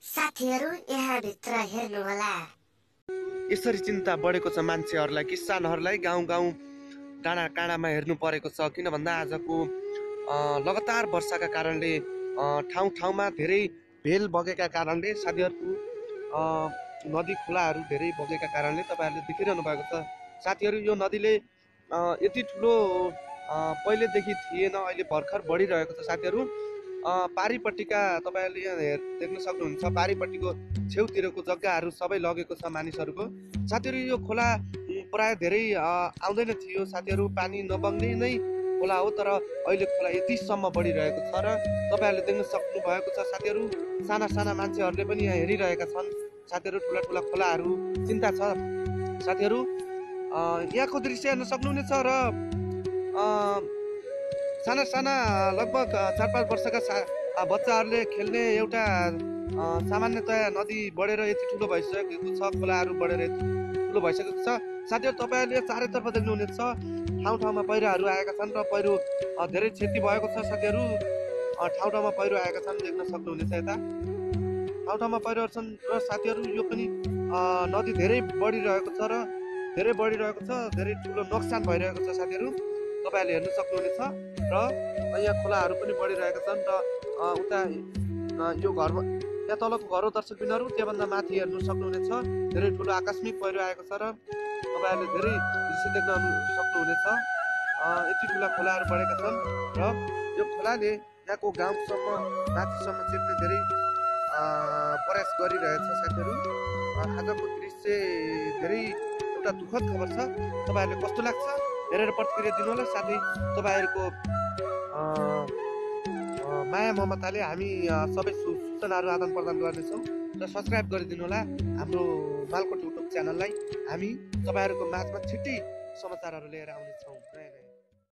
साथीहरू यहाँ भित्र हेर्नुहोला। यसरी चिन्ता बढेको छ मान्छेहरूलाई, किसानहरूलाई गाउँ गाउँ डाँडा काँडामा हेर्नु परेको छ। किन भन्दा आजको लगातार वर्षाका कारणले ठाउँ ठाउँमा धेरै भेल बगेका कारणले साथीहरूको नदी खोलाहरू धेरै बगेका कारणले तपाईँहरूले देखिरहनु भएको छ। साथीहरू यो नदीले यति ठुलो पहिलेदेखि थिएन, अहिले भर्खर बढिरहेको छ। साथीहरू पारिपट्टिका तपाईँहरूले यहाँ देख्न सक्नुहुन्छ, पारिपट्टिको छेउतिरको जग्गाहरू सबै लगेको छ मानिसहरूको। साथीहरू यो खोला प्राय धेरै आउँदैन थियो साथीहरू, पानी नबग्ने नै खोला हो, तर अहिले खोला यतिसम्म बढिरहेको छ र तपाईँहरूले देख्न सक्नु भएको छ। साथीहरू साना साना मान्छेहरूले पनि यहाँ हेरिरहेका छन्। साथीहरू ठुला ठुला खोलाहरू चिन्ता छ। साथीहरू यहाँको दृश्य हेर्न सक्नुहुनेछ र साना साना लगभग 4-5 वर्षका बच्चाहरूले खेल्ने एउटा सामान्यतया नदी बढेर यति ठुलो भइसकेको छ, खोलाहरू बढेर यति ठुलो भइसकेको छ। साथीहरू तपाईँहरूले चारैतर्फ देख्नुहुनेछ ठाउँ ठाउँमा पहिरोहरू आएका छन् र पहिरो धेरै क्षति भएको छ। साथीहरू ठाउँ ठाउँमा पहिरो आएका छन्, देख्न सक्नुहुनेछ यता ठाउँ ठाउँमा पहिरोहरू छन्। र साथीहरू यो पनि नदी धेरै बढिरहेको छ र धेरै ठुलो नोक्सान भइरहेको छ। साथीहरू तपाईँहरूले हेर्न सक्नुहुनेछ र यहाँ खोलाहरू पनि बढिरहेका छन् र उता यो घरमा यहाँ तलको घर हो दर्शकबिनहरू, त्योभन्दा माथि हेर्नु सक्नुहुनेछ धेरै ठुलो आकस्मिक पहिरो आएको छ र तपाईँहरूले धेरै दृश्य देख्न सक्नुहुनेछ। यति ठुला खोलाहरू बढेका छन् र यो खोलाले यहाँको गाउँसम्म माथिसम्म चिप्ने धेरै प्रयास गरिरहेछ। साथीहरू आजको दृश्य धेरै एउटा दुःखद खबर छ। तपाईँहरूले कस्तो लाग्छ हेरेर प्रतिक्रिया दिनु होला। साथै तपाईँहरूको माया ममताले हामी सबै सूचनाहरू आदान प्रदान गर्नेछौँ र सब्सक्राइब गरिदिनु होला हाम्रो मालकोट युट्युब च्यानललाई। हामी तपाईँहरूको माझमा छिट्टै समाचारहरू लिएर आउनेछौँ।